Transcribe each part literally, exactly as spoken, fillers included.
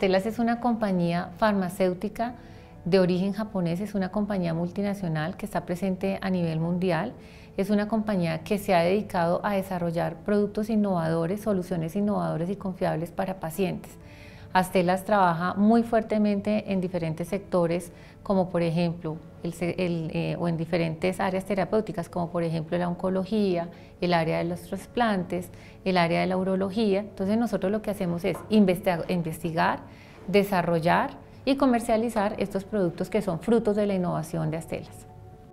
Astellas es una compañía farmacéutica de origen japonés, es una compañía multinacional que está presente a nivel mundial. Es una compañía que se ha dedicado a desarrollar productos innovadores, soluciones innovadoras y confiables para pacientes. Astellas trabaja muy fuertemente en diferentes sectores, como por ejemplo, el, el, eh, o en diferentes áreas terapéuticas, como por ejemplo la oncología, el área de los trasplantes, el área de la urología. Entonces nosotros lo que hacemos es investigar, investigar desarrollar y comercializar estos productos que son frutos de la innovación de Astellas.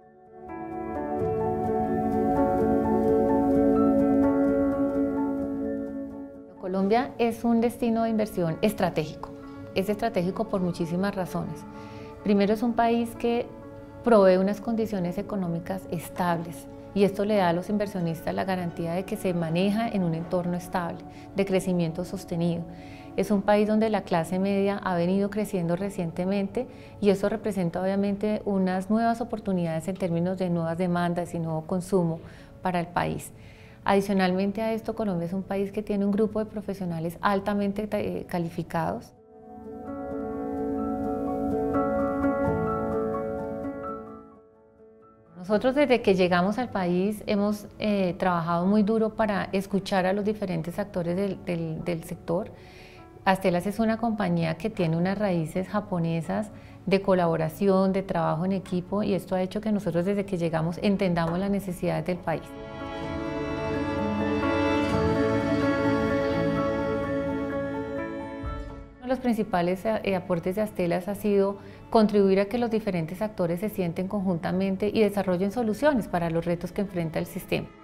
Colombia es un destino de inversión estratégico. Es estratégico por muchísimas razones. Primero, es un país que provee unas condiciones económicas estables y esto le da a los inversionistas la garantía de que se maneja en un entorno estable, de crecimiento sostenido. Es un país donde la clase media ha venido creciendo recientemente y eso representa obviamente unas nuevas oportunidades en términos de nuevas demandas y nuevo consumo para el país. Adicionalmente a esto, Colombia es un país que tiene un grupo de profesionales altamente eh, calificados. Nosotros desde que llegamos al país hemos eh, trabajado muy duro para escuchar a los diferentes actores del, del, del sector. Astellas es una compañía que tiene unas raíces japonesas de colaboración, de trabajo en equipo y esto ha hecho que nosotros desde que llegamos entendamos las necesidades del país. Los principales aportes de Astellas ha sido contribuir a que los diferentes actores se sienten conjuntamente y desarrollen soluciones para los retos que enfrenta el sistema.